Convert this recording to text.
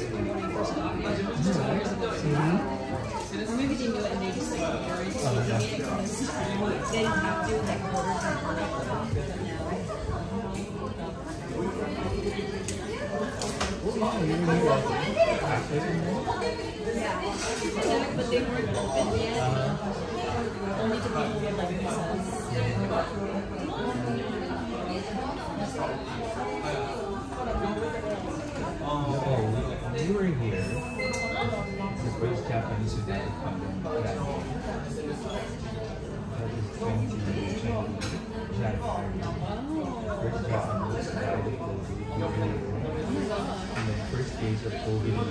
from when I first got here 2 years ago. Or maybe they knew it and they just like weren't taking it because they didn't have to like order from order. Yeah, but they weren't open yet. Only to people with like visas. We were here. The first Japanese who died from the pandemic. That is 2020 January. First Japanese who died of COVID. And then first case of COVID in